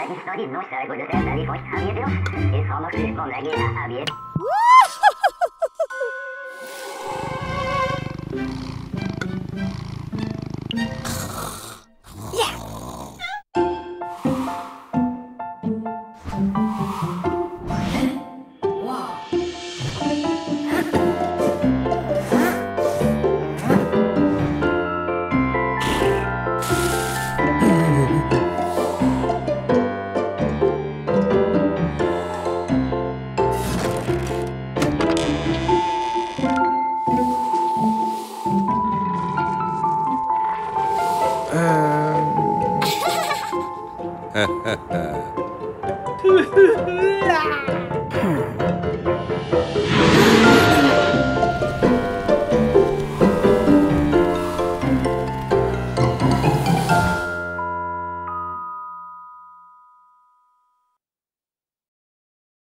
l'histoire non c'est de terre d'aller pour avier et sans marcher mon avié à avier. Ha ha ha.